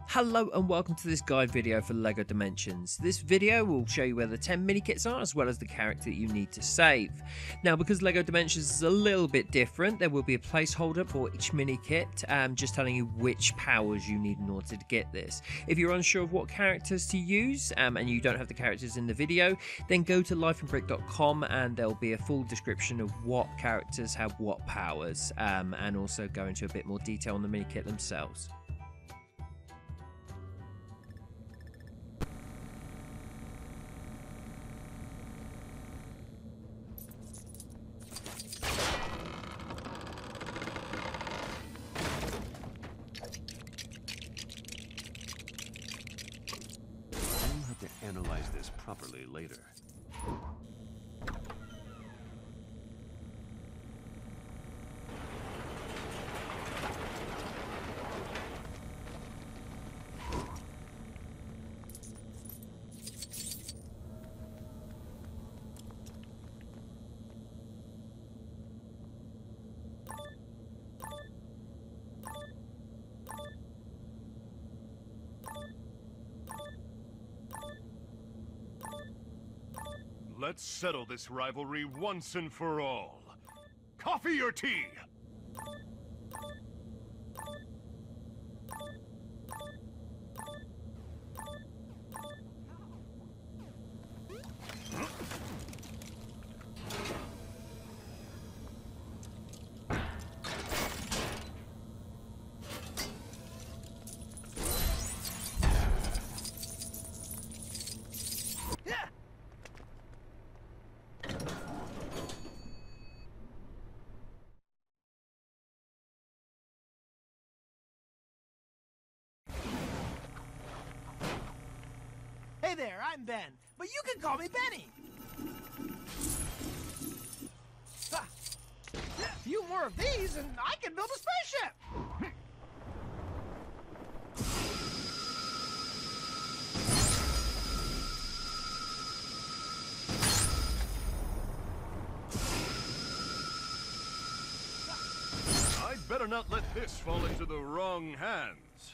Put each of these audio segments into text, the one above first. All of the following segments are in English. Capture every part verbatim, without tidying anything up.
Hello and welcome to this guide video for LEGO Dimensions. This video will show you where the ten mini kits are as well as the character that you need to save. Now because LEGO Dimensions is a little bit different, there will be a placeholder for each mini kit, um, just telling you which powers you need in order to get this. If you're unsure of what characters to use um, and you don't have the characters in the video, then go to life and brick dot com and there'll be a full description of what characters have what powers, um, and also go into a bit more detail on the mini kit themselves. Analyze this properly later. Let's settle this rivalry once and for all. Coffee or tea? Hey there, I'm Ben, but you can call me Benny. Ah, a few more of these and I can build a spaceship. I'd better not let this fall into the wrong hands.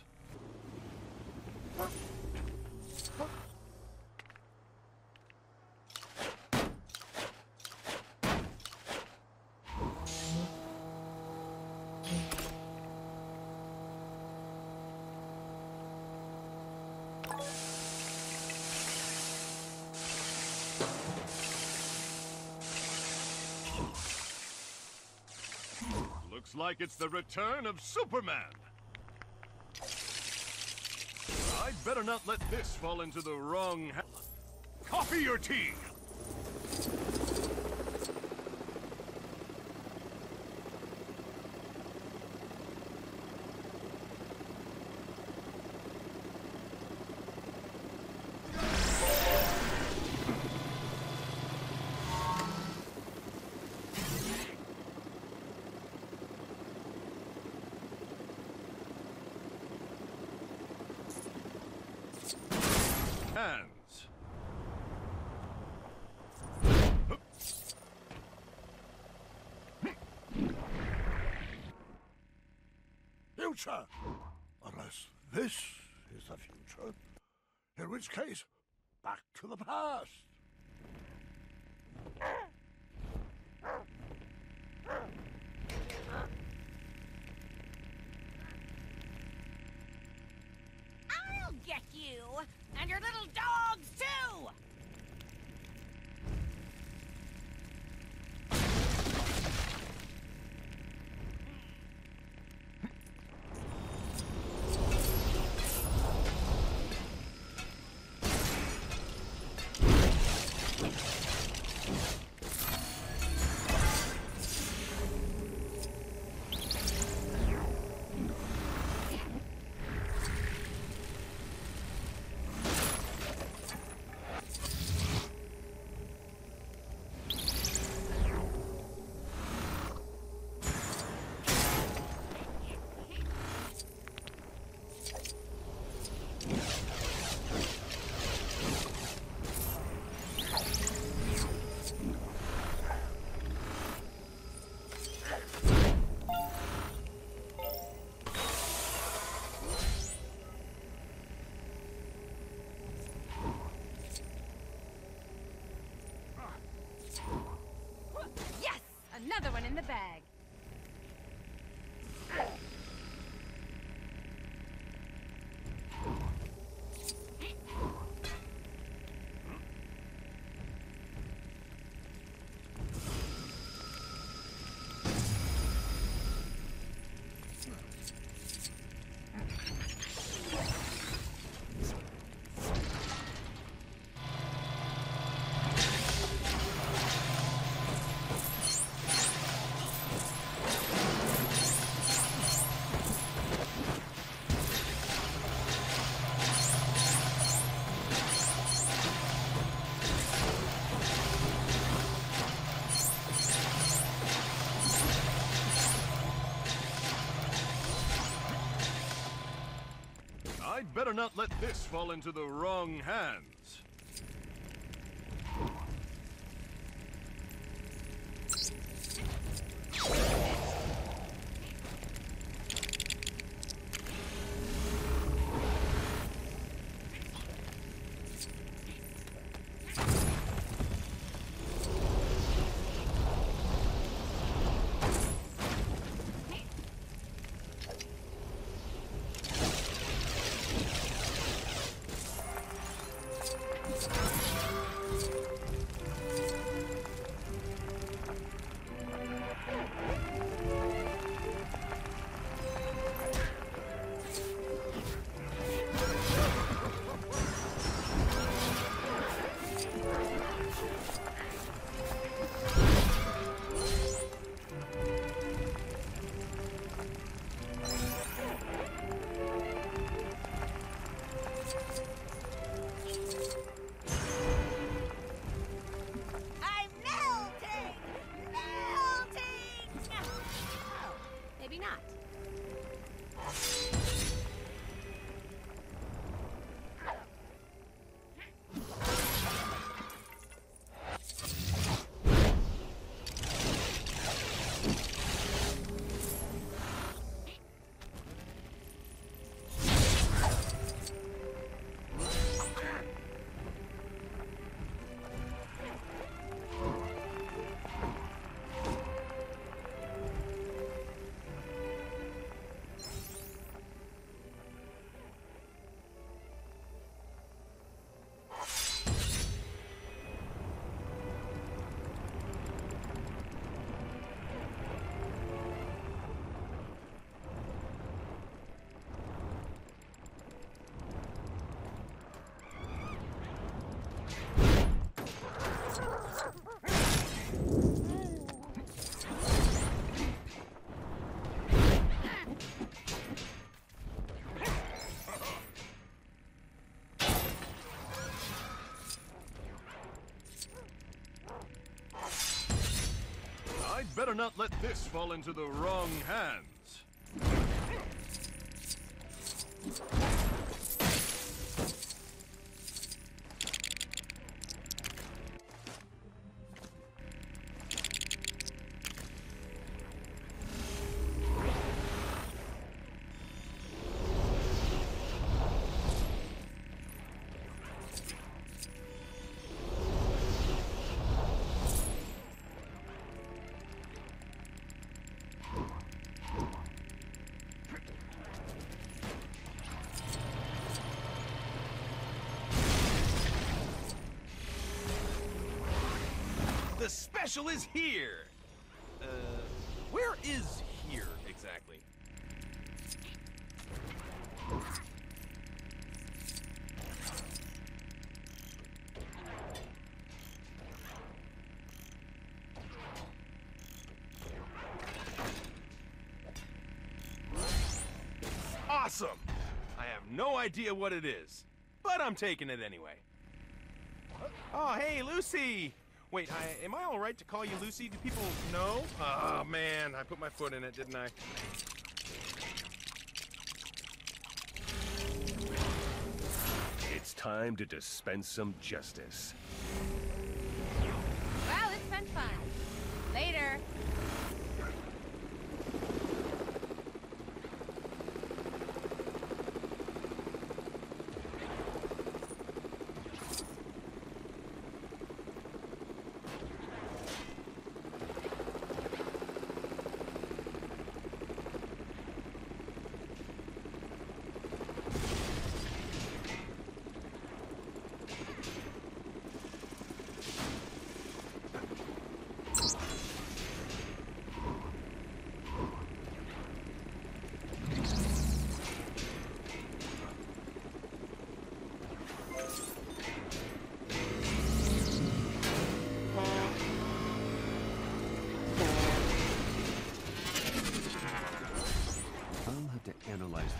Looks like it's the return of Superman. I'd better not let this fall into the wrong hands. Coffee or tea? Hands. Future! Unless this is the future. In which case, back to the past. I'll get you! And your little dogs, too! the bag. I'd better not let this fall into the wrong hands. I'm melting! Melting! Oh, maybe not. I'd better not let this fall into the wrong hands. The special is here! Uh, where is here exactly? Awesome! I have no idea what it is, but I'm taking it anyway. Oh, hey, Lucy! Wait, I, am I all right to call you Lucy? Do people know? Oh, man, I put my foot in it, didn't I? It's time to dispense some justice. Well, it's been fun. Later.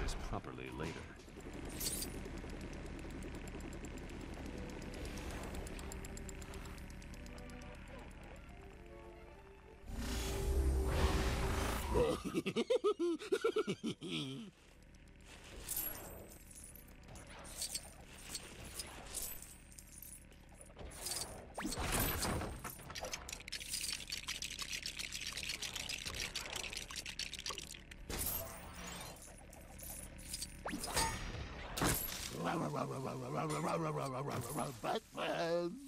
this properly later. Batman!